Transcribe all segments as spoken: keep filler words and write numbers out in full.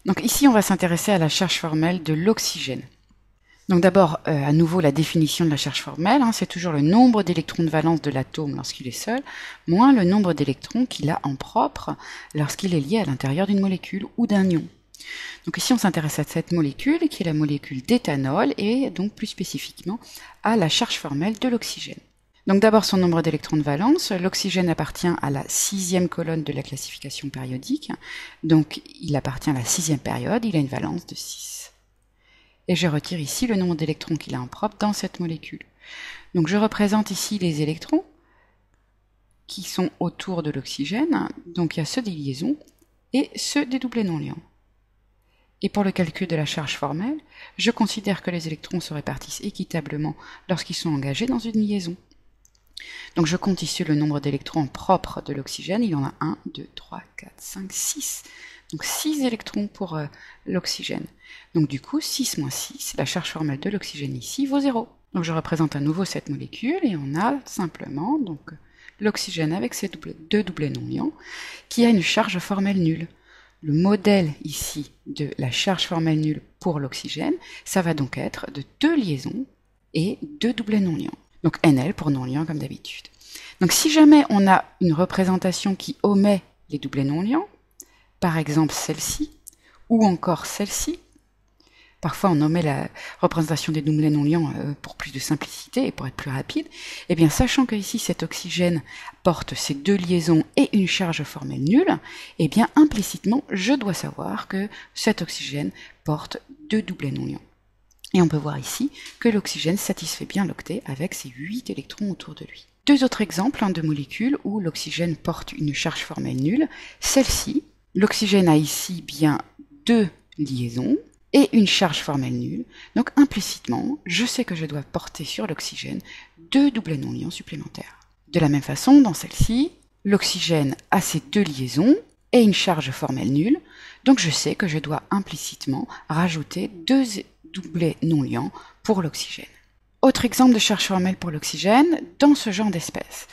Donc ici, on va s'intéresser à la charge formelle de l'oxygène. Donc d'abord, euh, à nouveau, la définition de la charge formelle, hein, c'est toujours le nombre d'électrons de valence de l'atome lorsqu'il est seul, moins le nombre d'électrons qu'il a en propre lorsqu'il est lié à l'intérieur d'une molécule ou d'un ion. Donc ici, on s'intéresse à cette molécule, qui est la molécule d'éthanol, et donc plus spécifiquement à la charge formelle de l'oxygène. Donc d'abord son nombre d'électrons de valence. L'oxygène appartient à la sixième colonne de la classification périodique, donc il appartient à la sixième période, il a une valence de six. Et je retire ici le nombre d'électrons qu'il a en propre dans cette molécule. Donc je représente ici les électrons qui sont autour de l'oxygène, donc il y a ceux des liaisons et ceux des doublés non liants. Et pour le calcul de la charge formelle, je considère que les électrons se répartissent équitablement lorsqu'ils sont engagés dans une liaison. Donc je compte ici le nombre d'électrons propres de l'oxygène, il y en a un, deux, trois, quatre, cinq, six. Donc six électrons pour euh, l'oxygène. Donc du coup, six moins six, la charge formelle de l'oxygène ici vaut zéro. Donc je représente à nouveau cette molécule et on a simplement donc l'oxygène avec ses doublés, deux doublés non liants qui a une charge formelle nulle. Le modèle ici de la charge formelle nulle pour l'oxygène, ça va donc être de deux liaisons et deux doublés non liants. Donc N L pour non liant comme d'habitude. Donc si jamais on a une représentation qui omet les doublés non liants, par exemple celle-ci, ou encore celle-ci, parfois on omet la représentation des doublés non liants pour plus de simplicité et pour être plus rapide, et bien sachant que ici cet oxygène porte ces deux liaisons et une charge formelle nulle, et bien implicitement je dois savoir que cet oxygène porte deux doublés non liants. Et on peut voir ici que l'oxygène satisfait bien l'octet avec ses huit électrons autour de lui. Deux autres exemples hein, de molécules où l'oxygène porte une charge formelle nulle. Celle-ci, l'oxygène a ici bien deux liaisons et une charge formelle nulle. Donc implicitement, je sais que je dois porter sur l'oxygène deux doublés non liants supplémentaires. De la même façon, dans celle-ci, l'oxygène a ses deux liaisons et une charge formelle nulle. Donc je sais que je dois implicitement rajouter deux doublés non liants pour l'oxygène. Autre exemple de charge formelle pour l'oxygène dans ce genre d'espèce.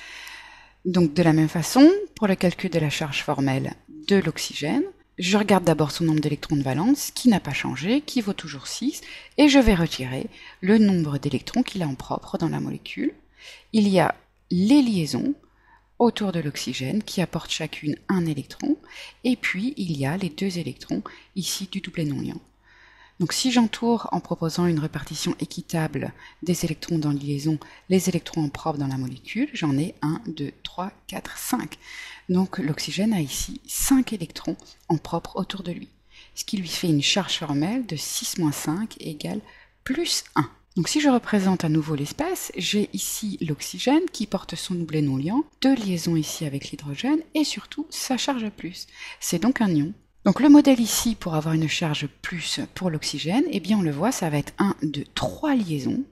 Donc de la même façon, pour le calcul de la charge formelle de l'oxygène, je regarde d'abord son nombre d'électrons de valence qui n'a pas changé, qui vaut toujours six, et je vais retirer le nombre d'électrons qu'il a en propre dans la molécule. Il y a les liaisons autour de l'oxygène qui apportent chacune un électron, et puis il y a les deux électrons ici du doublet non liant. Donc si j'entoure en proposant une répartition équitable des électrons dans les liaisons, les électrons en propre dans la molécule, j'en ai un, deux, trois, quatre, cinq. Donc l'oxygène a ici cinq électrons en propre autour de lui, ce qui lui fait une charge formelle de six moins cinq égale plus un. Donc si je représente à nouveau l'espèce, j'ai ici l'oxygène qui porte son doublet non liant, deux liaisons ici avec l'hydrogène et surtout sa charge plus. C'est donc un ion. Donc le modèle ici pour avoir une charge plus pour l'oxygène, eh bien on le voit, ça va être un, deux, trois liaisons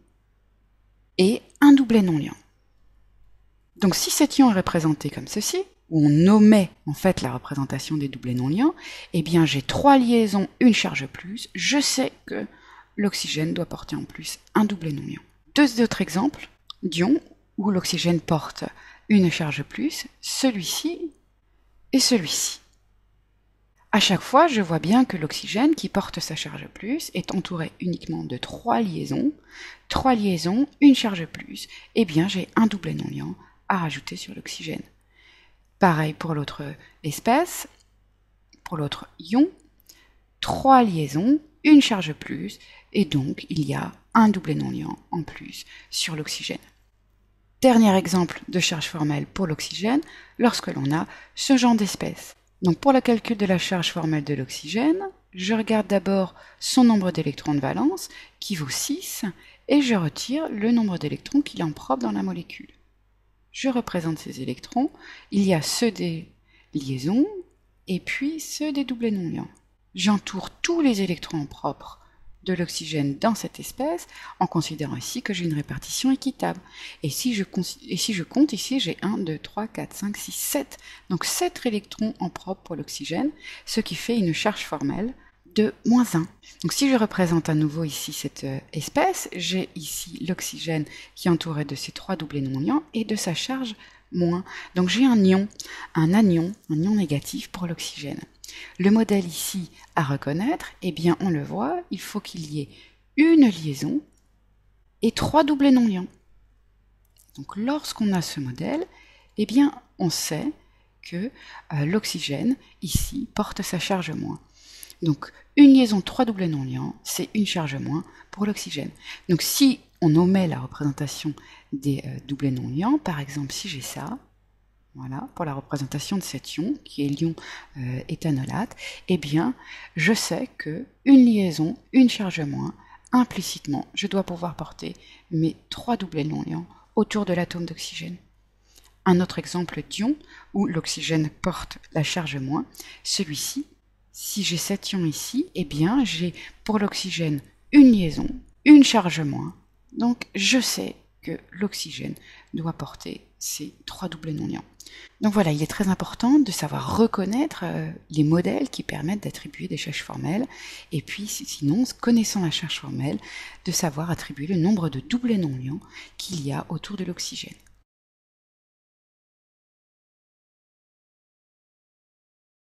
et un doublet non liant. Donc si cet ion est représenté comme ceci, où on omet en fait la représentation des doublets non liants, eh bien j'ai trois liaisons, une charge plus, je sais que l'oxygène doit porter en plus un doublet non liant. Deux autres exemples d'ions où l'oxygène porte une charge plus, celui-ci et celui-ci. À chaque fois, je vois bien que l'oxygène qui porte sa charge plus est entouré uniquement de trois liaisons. Trois liaisons, une charge plus, et bien j'ai un doublet non liant à rajouter sur l'oxygène. Pareil pour l'autre espèce, pour l'autre ion, trois liaisons, une charge plus, et donc il y a un doublet non liant en plus sur l'oxygène. Dernier exemple de charge formelle pour l'oxygène, lorsque l'on a ce genre d'espèce. Donc pour le calcul de la charge formelle de l'oxygène, je regarde d'abord son nombre d'électrons de valence, qui vaut six, et je retire le nombre d'électrons qu'il a en propre dans la molécule. Je représente ces électrons, il y a ceux des liaisons, et puis ceux des doublés non liants. J'entoure tous les électrons propres de l'oxygène dans cette espèce, en considérant ici que j'ai une répartition équitable. Et si je, et si je compte ici, j'ai un, deux, trois, quatre, cinq, six, sept. Donc sept électrons en propre pour l'oxygène, ce qui fait une charge formelle de moins un. Donc si je représente à nouveau ici cette euh, espèce, j'ai ici l'oxygène qui est entouré de ces trois doublés non liants et de sa charge moins. Donc j'ai un ion, un anion, un ion négatif pour l'oxygène. Le modèle ici à reconnaître, eh bien on le voit, il faut qu'il y ait une liaison et trois doublés non liants. Donc lorsqu'on a ce modèle, eh bien on sait que euh, l'oxygène ici porte sa charge moins. Donc une liaison de trois doublés non liants, c'est une charge moins pour l'oxygène. Donc si on omet la représentation des euh, doublés non liants, par exemple si j'ai ça, voilà, pour la représentation de cet ion, qui est l'ion euh, éthanolate, eh bien, je sais que une liaison, une charge moins, implicitement, je dois pouvoir porter mes trois doublés non liants autour de l'atome d'oxygène. Un autre exemple d'ion, où l'oxygène porte la charge moins, celui-ci, si j'ai cet ion ici, eh bien, j'ai pour l'oxygène une liaison, une charge moins, donc je sais que l'oxygène doit porter ces trois doublés non liants. Donc voilà, il est très important de savoir reconnaître euh, les modèles qui permettent d'attribuer des charges formelles, et puis sinon, connaissant la charge formelle, de savoir attribuer le nombre de doublés non liants qu'il y a autour de l'oxygène.